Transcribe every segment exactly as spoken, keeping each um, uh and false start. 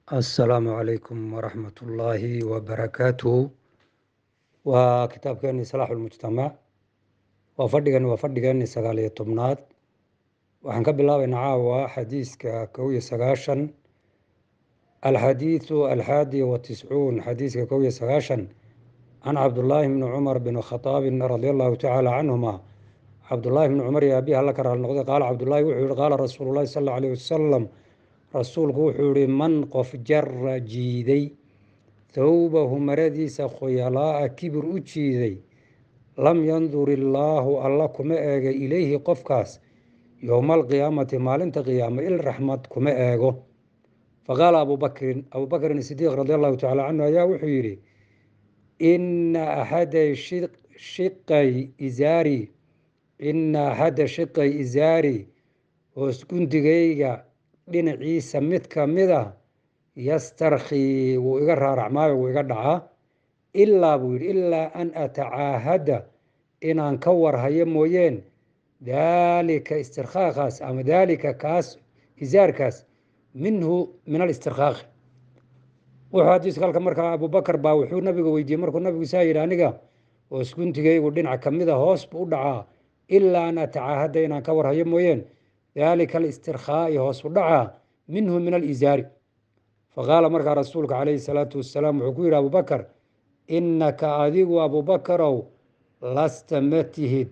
السلام عليكم ورحمة الله وبركاته وكتابكني صلاح المجتمع وفردقني وفردقني سقالية طبنات وحنكب الله ونعاوى حديث كوية سقاشا الحديث الحادي والتسعون حديث كوية سقاشا عن عبد الله بن عمر بن الخطاب رضي الله تعالى عنهما عبد الله بن عمر يا أبي الله كره النقضي قال عبد الله وحيد قال رسول الله صلى الله عليه وسلم rasuulku wuxuu ihi man qof jara jiiday thawbahu maradiisa khuyalaa'a kibir u jiiday lam yandur illaahu alla kuma eego ilayhi qofkaas yowma alqiyaamati maalinta qiyaama il raxmad kuma eego faqaala abubakrin abubakrin sidiiq radi allahu tacala canhu ayaa wuxuu yidhi ina axada shiqay izaari ina axada shiqay izaari hoos gundigayga dhinaciisa mid ka mid a yastarkhii wuu iga raaracmaayo wuu iga dhacaa ilaa buu yidhi ilaa an atacaahada inaan ka warhayo mooyeen daalika istirkhaaqaas ama daalika kaas izaarkaas minhu min alistirkhaaqi wuxuu xadiiska halka markaa abubakar baa wuxuu nabiga weydiiyey markuu nabigu saa yidhi aniga hoos guntigaygu dhinac ka mid a hoos buu u dhacaa ilaa an atacaahada inaan ka warhayo mooyeen daalika alistirkhaa'i hoos u dhacaa minhu min alizaari faqaala markaa rasuulka calayhi salaatu wasalaam wuxuu ku yidhi abubakar innaka adigu abubakarow lasta ma tihid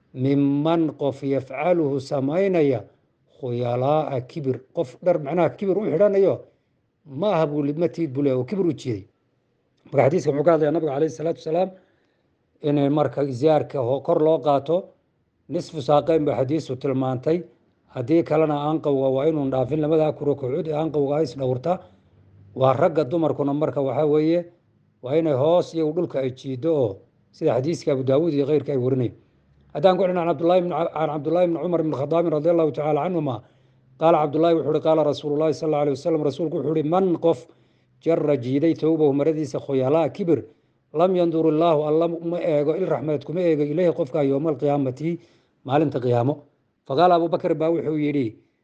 miman qof yafcaluhu samaynaya khuyalaa'a kibir qof dhar macnaha kibir u xidhanayo ma aha buu ma tihid buu le oo kibir u jiiday marka xadiiska muxuu ka hadlayaa nabiga calayhi salaatu wasalaam in marka izaarka kor loo qaato nisfu saaqeyn ba xadiisu tilmaantay haddii kalena aanqowga waa inuun dhaafin lamadaa kuro kucuud ee aanqowga is dhowrta waa ragga dumarkuna marka waxaa weeye waa inay hoos iyagu dhulka ay jiido oo sida xadiiska abu daawuud iyo keyrka ay warinay haddaan ku xidhin can cabdullaahi bni cumar bn khadaabin radi allahu tacaala canhuma qaala cabdullahi wuxuu uhi qaala rasuulullahi sal alla alay wasalam rasuulku wuxuu uhi man qof jara jiiday towbahu maradiisa khuyalaa kibir lam yandur illaahu alla ma eego il raxmeed kuma eego ileyhi qofka yowma alqiyaamati maalinta qiyaamo faqaala abubakr baa wuxuu yidhi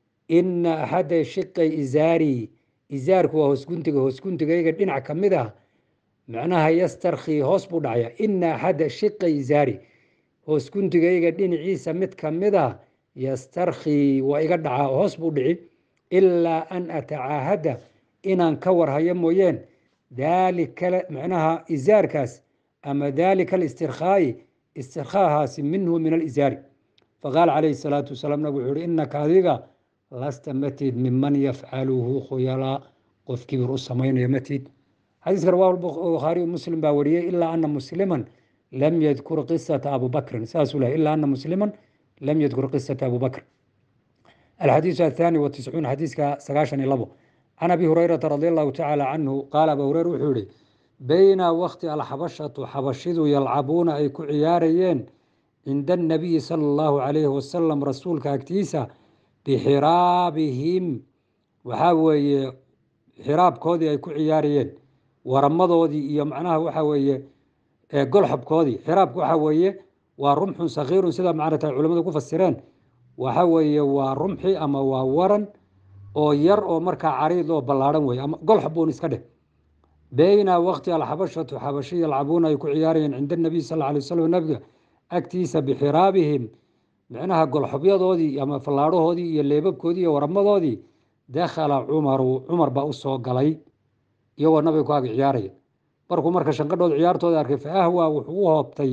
ina axada shiqay izaari izaarku waa hoosguntiga hoosguntigayga dhinac ka mid ah macnaha yastarkhii hoos buu dhacaya ina axada shiqay izaari hoosguntigayga dhinaciisa mid ka mid ah yastarkhii waa iga dhacaa hoos buu dhici ilaa an atacaahada inaan ka warhayo mooyeen daalika macnaha izaarkaas ama daalika alistirkhaa'i istirkhaahaasi minhu min alizaari faqaala calayhi salaatu wasalaam nabigu wuxuu uhi innaka adiga lasta matid miman yafcaluhu khuyalaa qof kibir u samaynayo matid xadiiska rawaahu bukhaariyu muslim baa wariyey ilaa ana musliman lam yadkur qisata abubakrin saasuu lehay ilaa ana musliman lam yadkur qisata abubakr alxadiisu athaani watiscuun xadiiska sagaashan iyo labo can abi hurayrata radi allahu tacaala canhu qaala abu hureyre wuxuu yihi bayna waqti alxabashatu xabashidu yalcabuuna ay ku ciyaarayeen cinda anabiyi sala allahu calayhi wasalam rasuulka agtiisa bixiraabihim waxaa weeye xiraabkoodii ay ku ciyaarayeen waramadoodii iyo macnaha waxaa weeye golxobkoodii xiraabku waxaa weeye waa rumxun sakiirun sida macnata culamadu ku fasireen waxaa weeye waa rumxi ama waa waran oo yar oo markaa cariid oo ballaadhan weye ama golxob buun iska dheh bayna waqti alxabashatu xabashi yalcabuuna ay ku ciyaarayeen cinda anabiy sal alla alay wasalam nabiga agtiisa bixiraabihim micnaha golxobyadoodii ama fallaadhahoodii iyo leebabkoodii iyo waramadoodii dakhala cumaru cumar baa u soo galay iyagoo nabiga ku ag ciyaaraya markuu marka shanqadhooda ciyaartooda arkay fa ahwaa wuxuu u hoobtay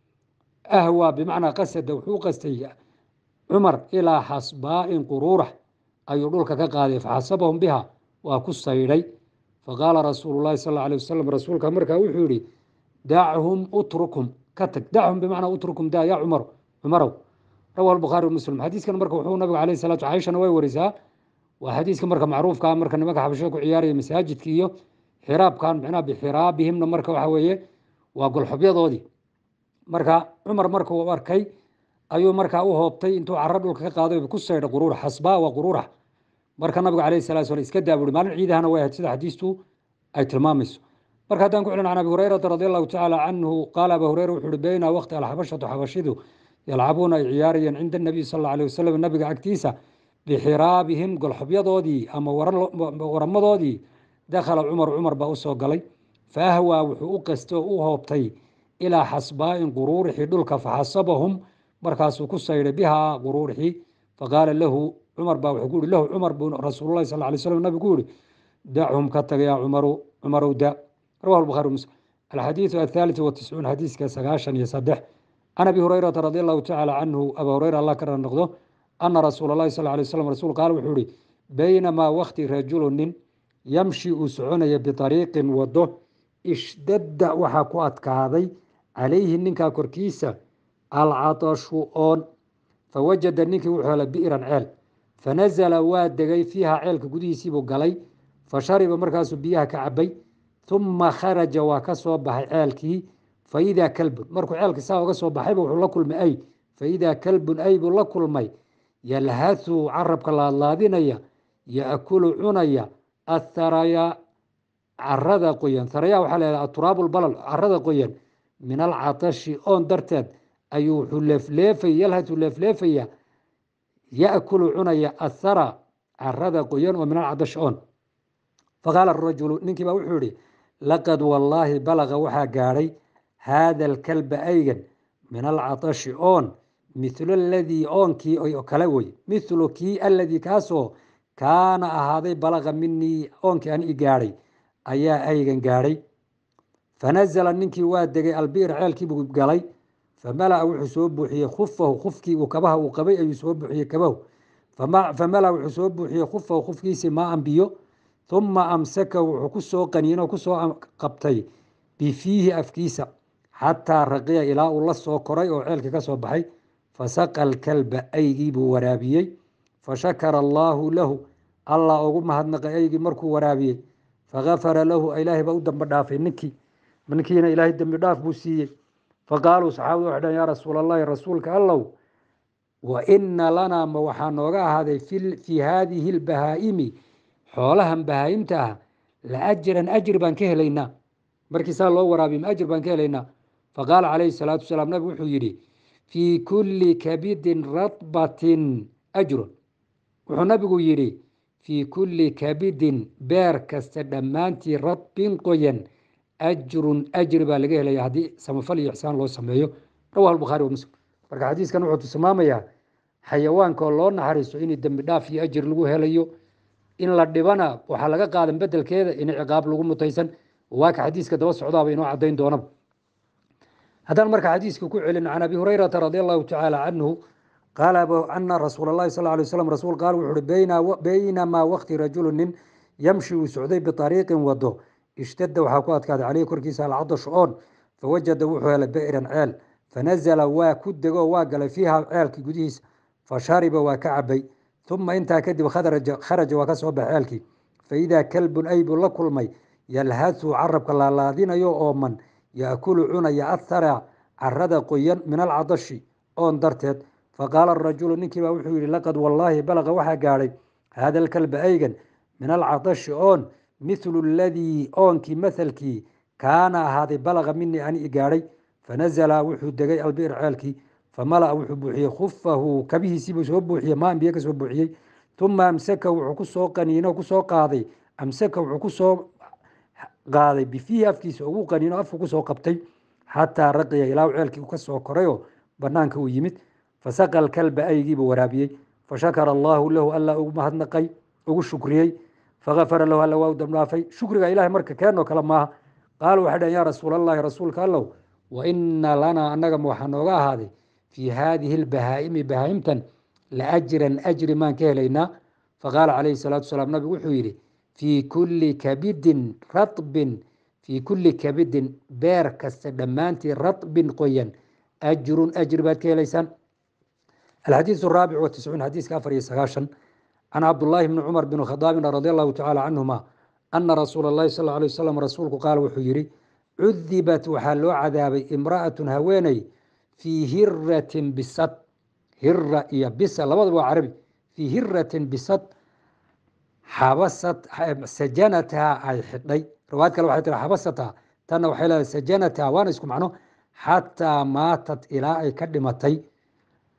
ahwaa bimacnaa qasada wuxuu qastay cumar ilaa xasbaa'in quruurax ayuu dhulka ka qaaday faxasabahum biha waa ku saydhay faqaala rasuulu llahi sal alla alay wasalam rasuulka markaa wuxuu yihi dachum utrukum ka tag dachum bimacnaa utrukum da ya cumar cumarow rawahu albukhaari muslim xadiiskan marka wuxuu nabiga calayhi salatu caaishana way warisaa waa xadiiska marka macruufka marka nimanka xabashada ku ciyaaraya masaajidka iyo xiraabkan micnaha bixiraabihimna marka waxa weeye waa golxobyadoodii marka cumar markuu arkay ayuu markaa u hoobtay intuu caro dhulka ka qaaday ku saydha quruurax xasbaa waa quruurax marka nabiga calayhi salatu salam iska daa buuri maalin ciidahana way ahayd sida xadiistu ay tilmaamayso marka haddaan ku celin can abi hurayrata radi allahu tacaala canhu qaala abu hureyre wuxuu uhi bayna waqti alxabashatu xabashidu yalcabuuna ay ciyaarayeen cinda anabiy sal alla alay wasalam nabiga agtiisa bixiraabihim golxobyadoodii ama waramadoodii dakhala cumar cumar baa u soo galay faahwaa wuxuu u qastay oo u hoobtay ilaa xasbaa'in quruurixii dhulka faxasabahum markaasuu ku saydhay bihaa quruurixii faqaala lahu cumar baa wuxuu ku yihi lahu cumar buu rasuululahi sal lay slam nabigu ku yihi dachum ka taga yaa cumaru cumarow da rawahu lbukhaari muslim alxadiidu athaaliث watiscuun xadiiska sagaashan iyo saddex can abi hurayrata radi allahu tacaala canhu aba hureyra allah ka rar noqdo ana rasuula allahi sal lay slam rasul qaal wuxuu ihi baynamaa wakti rajulu nin yamshi uu soconaya biariiqin wado ishdadda waxaa ku adkaaday calayhi ninkaa korkiisa alcatashu oon fawajada ninkii wuxuu hela bi'ran ceel fanazala waa degay fiiha ceelka gudihiisiibuu galay fashariba markaasuu biyaha ka cabay uma kharaja waa ka soo baxay ceelkii faidaa kalbun markuu ceelkii saa uga soo baxayba wuxuu la kulmay ay faidaa kalbun ay buu la kulmay yalhathu carabka laadlaadinaya yaakulu cunaya atharaya carada qoyan tharaya waxaa la yhaha aturaabu lbalal carada qoyan min alcatashi oon darteed ayuu wuxuu leefleefay yalhatu leefleefaya yaakulu cunaya athara carada qoyan oo min alcatashi oon faqaala arajulu ninkii baa wuxuu yihi laqad wallaahi balaqa waxaa gaadhay haada alkalba aygan min alcatashi oon mithlu aladii oonkii oo kale wey mithlu kii aladii kaasoo kaana ahaaday balaqa minii oonkii an i gaadhay ayaa aygan gaadhay fanazala ninkii waa degay albi'r ceelkiibuu galay famala wuxuu soo buuxiyey khufahu khufkii uu kabaha uu qabay ayuu soo buuxiyey kabahu famala wuxuu soo buuxiyey khufahu khufkiisii maa anbiyo uma amsaka wuxuu ku soo qaniino kusoo qabtay bifiihi afkiisa xataa raqiya ilaa uu la soo koray oo ceelkii ka soo baxay fasaqa alkalba aygii buu waraabiyey fashakara allaahu lahu allah ugu mahadnaqay aygii markuu waraabiyey fagafara lahu ilaahay baa u dambi dhaafay ninkii ninkiina ilaahay dembi dhaaf buu siiyey faqaaluu saxaabadu waxay dhahen yaa rasuula allahi rasuulka allow wa ina lanaa ma waxaa nooga ahaaday fii haadihi lbahaa'imi xoolahan bahaa'imta ah la ajran ajri baan ka helaynaa markii saa loo waraabiy ma ajir baan ka helaynaa faqaala calayhi salaatu wasalaam nabigu wuxuu yidhi fii kulli kabidin radbatin ajrun wuxuu nabigu yidhi fii kulli kabidin beer kasta dhammaantii radbin qoyan ajrun ajri baa laga helaya haddii samafal iyo ixsaan loo sameeyo rawahu albukhaari wa muslim marka xadiiskan wuxuu tilmaamayaa xayawaanka oo loo naxariisto in dembi dhaaf iyo ajir lagu helayo in la dhibana waxaa laga qaadan bedelkeeda in ciqaab lagu mutaysan waa ka xadiiska daba socdaaba inoo cadayn doonaba haddaan marka xadiiska ku celin can abi hurayrata radi allahu tacaala canhu qaala ana rasuula allahi sal lay waslam rasuul qaal wuxu uhi baynamaa wakti rajulu nin yamshi uu socday biariiqin wado ishtadda waxaa ku adkaaday caleyhi korkiisa alcadashu oon fawajada wuxuu helay bi'ran ceel fanazala waa ku dego waa galay fiiha ceelkii gudihiisa fashariba waa ka cabay uma intaa kadib kharaja waa ka soo baxay ceelkii faidaa kalbun ay buu la kulmay yalhathu carabka laalaadinayo ooman yaakulu cunaya athara carada qoyan min alcadashi oon darteed faqaala arajulu ninkii baa wuxuu yihi laqad wallaahi balaqa waxaa gaadhay haada alkalba aygan min alcadashi oon mithlu aladii oonkii mathalkii kaana ahaaday balaqa minii ani i gaadhay fanazala wuxuu degay albi'r ceelkii famala wuxuu buuxiyey khufahu kabihiisiibuu soo buuxiyey maan biyo ka soo buuxiyey uma amsaka wuxuu kusoo qaniino kusoo qaaday amsaka wuxuu kusoo qaaday bifiihi afkiisa ugu qaniino afku kusoo qabtay xataa raqiya ilaa ceelkii u ka soo korayoo banaanka uu yimid fasaqa alkalba aygiibuu waraabiyey fashakara allaahu lahu alla ugu mahadnaqay ugu shukriyey fagafara lahu alla waa u dambdhaafay shukriga ilahay marka keenoo kale maaha qaalu waxay dhaheen yaa rasuula allahi rasuulka allow wa ina lanaa annagama waxaa nooga ahaaday fii haadihi lbahaa'imi bahaa'imtan la ajran ajri maan ka helaynaa faqaala calayhi salaatu wasalaam nabigu wuxuu yidhi fii kulli kabidin radbin fii kulli kabidin beer kasta dhammaantii radbin qoyan ajrun ajri baad ka helaysaan alxadiisu araabic watiscuun xadiiska afar iyo sagaashan can cabdullaahi bni cumar bn khadaabin radi allahu tacaala canhuma ana rasuula allahi sal alay wasalam rasuulku qaala wuxuu yidhi cudibat waxaa loo cadaabay imra'atun haweeney fii hiratin bisad hira iyo bisa labadaba waa carabi fii hiratin bisad xabasat sajanataha ay xidhay riwaayad kale waxay tiri xabasataha tanna waxay leedahay sajanataha waana isku macno xataa maatat ilaa ay ka dhimatay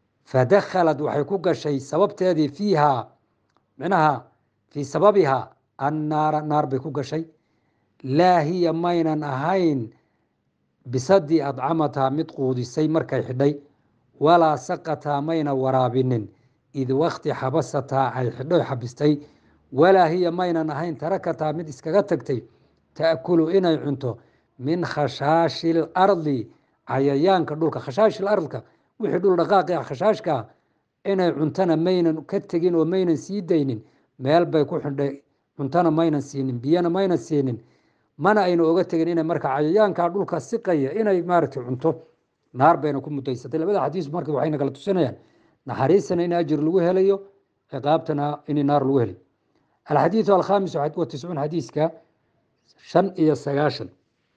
fadakhalad waxay ku gashay sababteedii fiiha micnaha fii sababiha annaara naar bay ku gashay laa hiya maynan ahayn bisadii adcamataa mid quudisay markay xidhay walaa saqataa mayna waraabinin id wakti xabasataa ay xidhoy xabistay walaa hiya maynan ahayn tarakataa mid iskaga tagtay ta'kulu inay cunto min khashaashi lardi cayayaanka dhulka khashaashi lardka wixii dhul dhaqaaqi ah khashaashkaa inay cuntana maynan ka tegin oo maynan sii daynin meel bay ku xidhay cuntana maynan siinin biyana maynan siinin mana ayna oga tegin inay marka cayayaankaa dhulka siqaya inay maaragtay cunto naar bayna ku mudaysatay labada xadiis marka waxayna kala tusinayaan naxariistana in ajir lagu helayo ciqaabtana in naar lagu helayo alxadiiثu alkhamis watiscuun xadiiska shan iyo sagaashan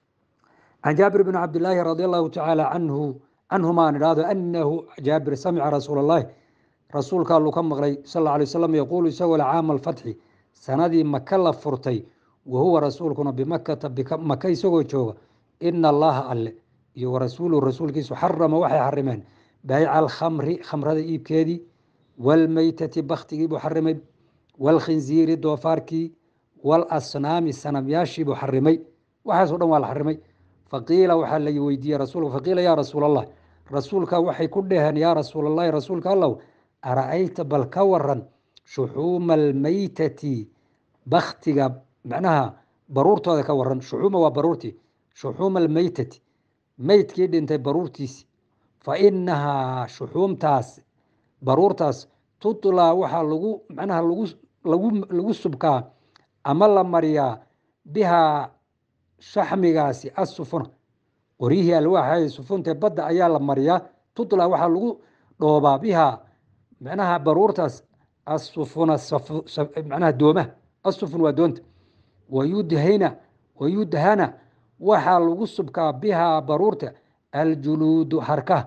can jaabir bn cabdilaahi radi allahu tacaala canhu canhumaan idhaahdo anahu jaabir samica rasuul اllahi rasuulka alluu ka maqlay sal اla alay wasalam yaquulu isagoo le caama alfatxi sanadii maka la furtay wahuwa rasuulkuna bimakata maka isagoo jooga ina allaha alle iyo warasuuluhu rasuulkiisu xarama waxay xarimeen bayca alkhamri khamrada iibkeedii waalmeytati baktigii buu xarimay waalkhinziiri doofaarkii waalasnaami sanamyaashiibuu xarimay waxaasoo dhan waa la xarimay faqiila waxaa la weydiiyey rasuulka faqiila yaa rasuul allah rasuulka waxay ku dheheen yaa rasuul allahi rasuulka allow ara'ayta bal ka waran shuxuuma almeytati baktiga macnaha baruurtooda ka waran shuxuuma waa baruurtii shuxuuma almeytati meydkii dhintay baruurtiisi fa inahaa shuxuumtaas baruurtaas tutlaa waxaa lagu macnaha lagu lagu lagu subkaa ama la mariyaa bihaa shaxmigaasi assufuna qoryihii alwaaxay sufuntae badda ayaa la mariyaa tutlaa waxaa lagu dhoobaa bihaa macnaha baruurtaas assufuna macnaha doomaha assufun waa doonta wayudhina wayudhana waxaa lagu subkaa bihaa baruurta aljuluudu harkaha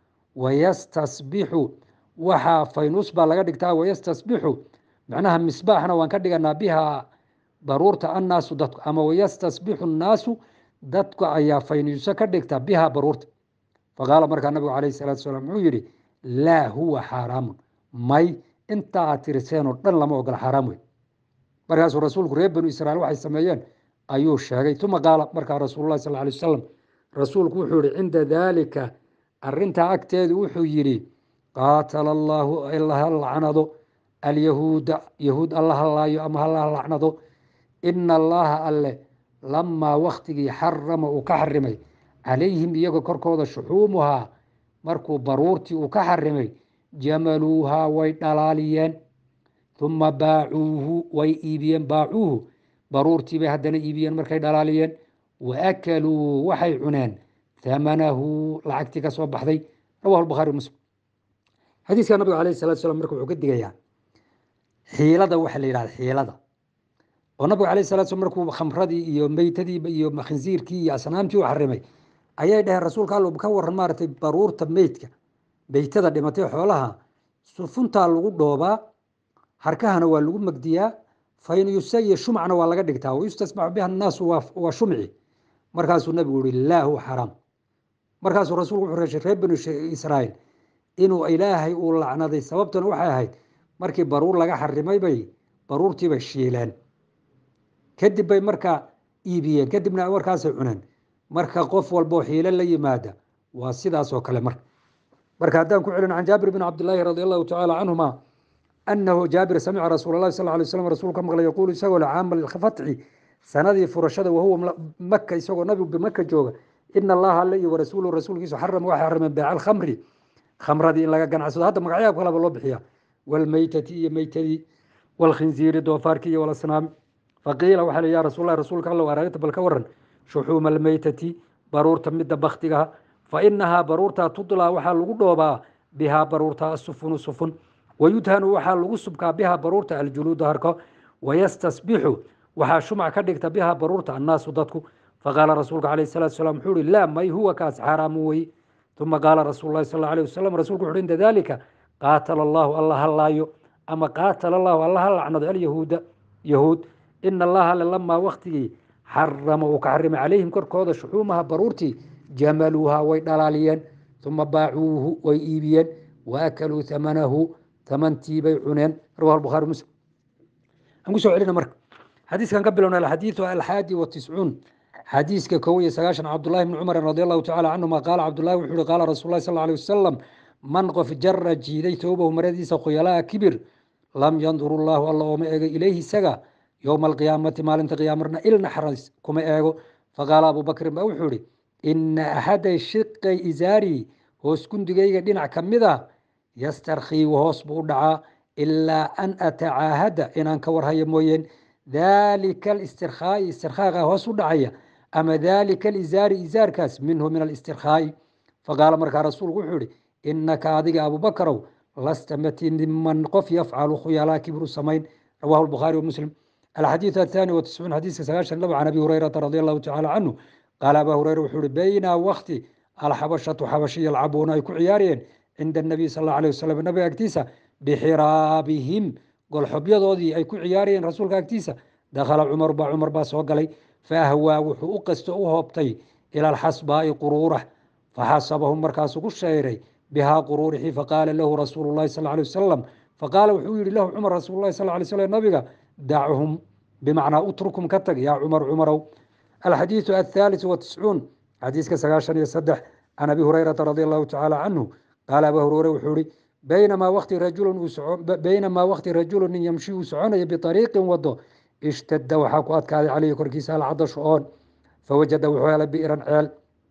wayastasbixu waxaa faynus baa laga dhigtaa wayastasbixu macnaha misbaaxna waan ka dhiganaa bihaa baruurta annaasu dadku ama wayastasbixu nnaasu dadku ayaa faynuuso ka dhigta bihaa baruurta faqaala markaa nabigu calayhi salaatu wasalaam wuxuu yidhi laa huwa xaaraamun may intaa aad tiriseenoo dhan lama ogola xaaraam wey markaasuu rasuulku reer banu israiil waxay sameeyeen ayuu sheegay uma qaala markaa rasuululahi sal alay wasalam rasuulku wuxuu yihi cinda daalika arintaa agteedu wuxuu yidhi qaatala allaahu alla ha lacnado alyahuuda yahuud alla ha laayo ama hala lacnado ina allaha alle lamaa waktigii xarama uu ka xarimay calayhim iyaga korkooda shuxuumuhaa markuu baruurtii uu ka xarimay jamaluuhaa way dhalaaliyeen uma baacuuhu way iibiyeen baacuuhu baruurtii bay haddana iibiyeen markay dhalaaliyeen wa akaluu waxay cuneen hamanahu lacagtii ka soo baxday rawahu bukhaari muslim xadiiska nabiga alayh salatu salam marka wuxuu ka digayaa xiilada waxa la yidhahda xiilada oo nabiga alayh salatu slam markuu khamradii iyo meytadii iyo khinsiirkii iyo asnaamtii u xarimay ayay dhaheen rasuulka allo ka waran maaragtay baruurta meydka meytada dhimatay xoolaha sufuntaa lagu dhoobaa harkahana waa lagu magdiyaa faynuyusa iyo shumacna waa laga dhigtaa wayustasmacu biha annaasu waa shumci markaasuu nabigu yihi laa huwa xaraam markaasuu rasuulku wuxuu reeshay reer banu israa'iil inuu ilaahay uu lacnaday sababtuna waxay ahayd markii baruur laga xarimay bay baruurtiibay shiileen kadib bay markaa iibiyeen kadibna warkaasay cuneen marka qof walboo xiilo la yimaada waa sidaas oo kale marka marka haddaan ku celin can jaabir bn cabdilaahi radi allahu tacaala canhuma anahu jaabir samica rasuul اlahi sal lay slam rasul ka maqlay yaquulu isagoo le caama fatxi sanadii furashada wahuwa maka isagoo nabigu bimaka jooga ina allaha alle iyo warasuuluhu rasuulkiisu xarama waxay xarimeen beeca alkhamri khamradii in laga ganacsado hadda magacyaab kalaba loo bixiya waalmeytati iyo meytadii waalkhinziiri doofaarkii iyo walasnaami faqiila waxaa le ya rasuul lah rasuulka alla aragta bal ka waran shuxuuma almeytati baruurta midda baktigaha fa inahaa baruurtaa tudlaa waxaa lagu dhoobaa bihaa baruurta asufunu sufun wayudhanu waxaa lagu subkaa bihaa baruurta aljuluuda harko wayastasbixu waxaa shumac ka dhigta bihaa baruurta annaasu dadku faqaala rasuulka alayh salatu salam wuxuu ihi laa may huwa kaas xaaraamu weye uma qaala rasuul lahi sal alayh wasalam rasulku wuxu inda dalika qaatala allahu alla ha laayo ama qaatala allahu alla ha lacnado alyahuuda yahuud ina allaha alle lamaa waktigii xarama uu ka xarimay calayhim korkooda shuxuumaha baruurtii jamaluuha way dhalaaliyeen uma baacuuhu way iibiyeen waakaluu hamanahu tamantii bay cuneen rawahu bukhaari muslim aan ku soo celina marka حديث كان قبلنا الحديث الحادي والتسعون حديث كوي سقاشن عبد الله بن عمر رضي الله تعالى عنهما قال عبد الله وحول قال رسول الله صلى الله عليه وسلم من قف جر جيدي توبه مريديس خيلاء كبر لم ينظر الله الله وما إليه سقى يوم القيامة ما لن تقيامرنا إلنا حرس كما إيغو فقال أبو بكر بأوحوري إن أحد الشق إزاري هو سكن دقيقة دينع كمذا يسترخي وهوس بودعا إلا أن أتعاهد إن أنكور هاي موين ذلك الاسترخاء استرخاء هوس ودعية أما ذلك الإزار إزار كاس منه من الاسترخاء فقال مركا رسول وحوري إنك هذه أبو بكر لست متين من قف يفعل خيالا كبر السمين رواه البخاري ومسلم الحديث الثاني والتسعون حديث سغاشن لبع عن أبي هريرة رضي الله تعالى عنه قال أبو هريرة وحوري بين وقت الحبشة حبشية يلعبون يكو عيارين عند النبي صلى الله عليه وسلم النبي أكتيسة بحرابهم قال حبيضودي أي كو عيارين رسولك أكتيسة دخل عمر با عمر با سوقلي فهو وحو قستو هوبتي إلى الحسباء قروره فحسبهم مركاس الشيري بها قروره فقال له رسول الله صلى الله عليه وسلم فقال وحوير له عمر رسول الله صلى الله عليه وسلم نبيك دعهم بمعنى اتركهم كتك يا عمر عمرو الحديث الثالث والتسعون حديث كسغاشن يصدح عن أبي هريرة رضي الله تعالى عنه قال أبو هريرة وحوري بينما وقت رجل بينما وقت رجل يمشي وسعون بطريق وضو اشتد وحاكوات كاد عليه كركيس العطش اون فوجد وحال بئرا عيل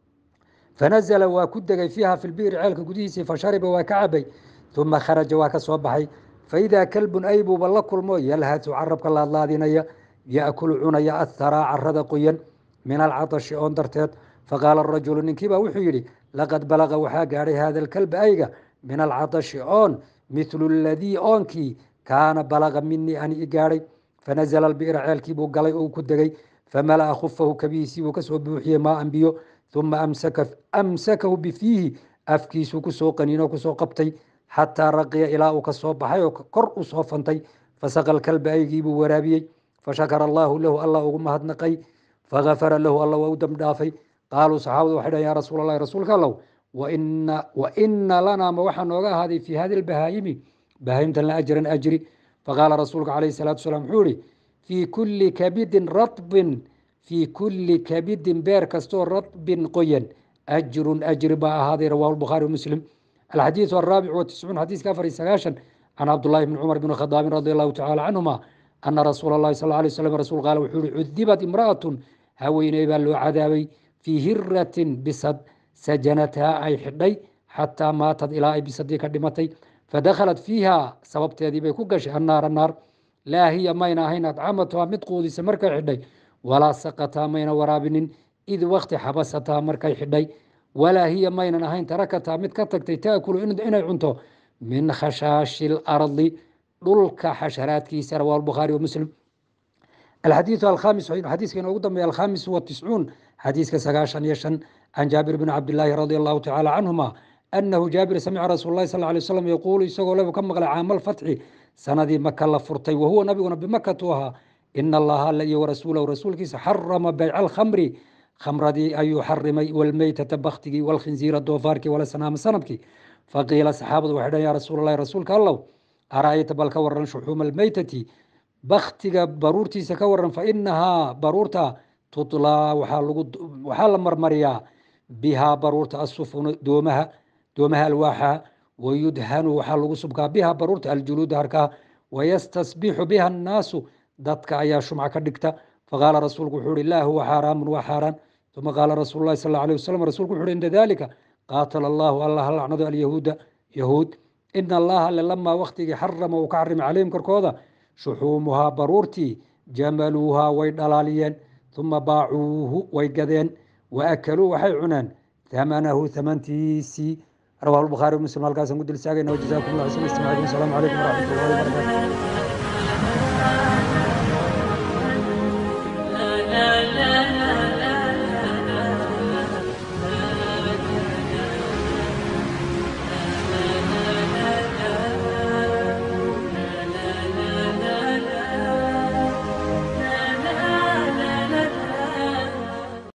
فنزل وكدغ فيها في البئر عيل كديسي فشرب وكعبي ثم خرج وكسوبحي فإذا كلب أيب بلكل مو يلهث عربك الله الذين يأكل عنيا الثراء عرض قيا من العطش اون درتت فقال الرجل نكيبا وحيري لقد بلغ وحاقاري هذا الكلب أيغا من العطش اون مثل الذي اونكي كان بلغ مني أن إقاري فنزل البئر عيالكي بو قلي او كدغي فملأ خفه كبيسي وكسو بوحيه ما انبيو ثم امسك امسكه بفيه افكيسو كسو قنينو كسو قبتي حتى رقي الى او كسو بخاي كور او فنتي فسق الكلب ايغي بو ورابيي فشكر الله له الله او مهدنقي فغفر له الله ودم دافي قالوا صحابه وحده يا رسول الله رسولك الله وان وان لنا ما وحا نوغا هذه في هذه البهايم بهايمه لا اجر اجري فقال رسولك عليه الصلاة والسلام حوري في كل كبد رطب في كل كبد بير كستور رطب قين أجر أجر باء هذا رواه البخاري ومسلم الحديث الرابع والتسعون حديث كافر سغاشن عن عبد الله بن عمر بن الخطاب رضي الله تعالى عنهما أن رسول الله صلى الله عليه وسلم رسول قال وحوري عذبت امرأة هويني بل عذابي في هرة بصد سجنتها أي حدي حتى ماتت إلى أي بصديق دمتي فدخلت فيها سببت هذه بيكوكش النار النار لا هي مينا هين أطعمتها متقودي سمركا حدي ولا سقطها مينا ورابن إذ وقت حبستها مركا حدي ولا هي مينا هين تركتها متكتك تأكل إن إن عنتو من خشاش الأرض دلك حشرات كيسر والبخاري ومسلم الحديث الخامس حديث كان قدام الخامس والتسعون حديث كسغاشن يشن عن جابر بن عبد الله رضي الله تعالى عنهما أنه جابر سمع رسول الله صلى الله عليه وسلم يقول يسوع له كم مغلى عام الفتح سندي مكة لفرتي وهو نبينا بمكة توها إن الله الذي ورسوله ورسولك حرم بيع الخمر خمر دي أي يحرم والميتة بختي والخنزير الدوفارك ولا سنام سنبك فقيل صحابة وحدا يا رسول الله رسولك الله أرأيت بالك ورن شحوم الميتة بختك برورتي سكورن فإنها برورتا تطلع وحال وحال مرمريا بها برورتا السفن دومها دومها الواحة ويدهن وحلق سبكا بها برورت الجلود هركا ويستصبح بها الناس ضدك يا شمع كدكتا فقال رسول حور الله هو حرام وحرام ثم قال رسول الله صلى الله عليه وسلم رسول حور عند ذلك قاتل الله الله لعنه اليهود يهود إن الله لما وقت حرم وكعرم عليهم كركوذا شحومها برورتي جملوها ويدلاليا ثم باعوه ويقذين وأكلوا وحي عنان ثمنه ثمنتيسي رواه البخاري ومسلم. هالكاس نقول لساقنا وجزاكم الله خير. السلام عليكم ورحمة الله وبركاته.